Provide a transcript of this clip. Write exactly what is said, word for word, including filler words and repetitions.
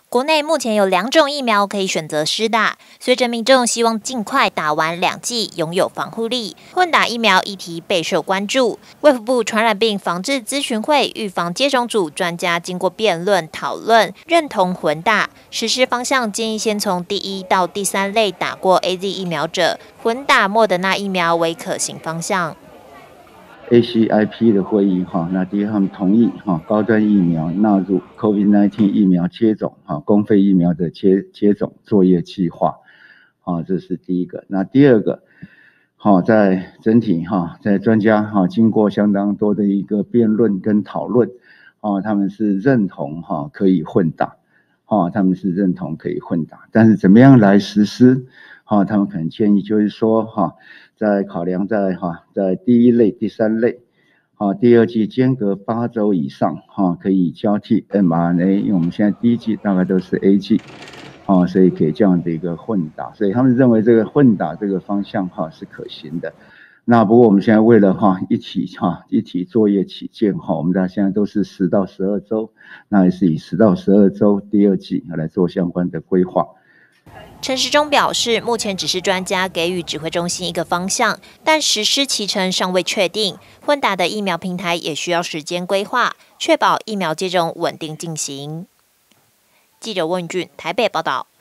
国内目前有两种疫苗可以选择施打，随着民众希望尽快打完两剂，拥有防护力，混打疫苗议题备受关注。卫福部传染病防治咨询会预防接种组专家经过辩论讨论，认同混打实施方向，建议先从第一到第三类打过 A Z 疫苗者，混打莫德纳疫苗为可行方向。 A C I P 的会议哈，那第一他们同意哈高端疫苗纳入 COVID 十九 疫苗接种哈公费疫苗的接接种作业计划，啊这是第一个。那第二个，好在整体哈在专家哈经过相当多的一个辩论跟讨论，啊他们是认同哈可以混打，啊他们是认同可以混打，但是怎么样来实施？哈，他们可能建议就是说，哈，在考量在哈，在第一类、第三类，哈，第二剂间隔八周以上，哈，可以交替 M R N A， 因为我们现在第一剂大概都是 A G， 啊，所以可以这样的一个混打，所以他们认为这个混打这个方向哈是可行的。那不过我们现在为了哈一起哈一起作业起见哈，我们大家现在都是十到十二周，那也是以十到十二周第二剂来做相关的规划。 陈时中表示，目前只是专家给予指挥中心一个方向，但实施期程尚未确定。混打的疫苗平台也需要时间规划，确保疫苗接种稳定进行。记者温俊台北报道。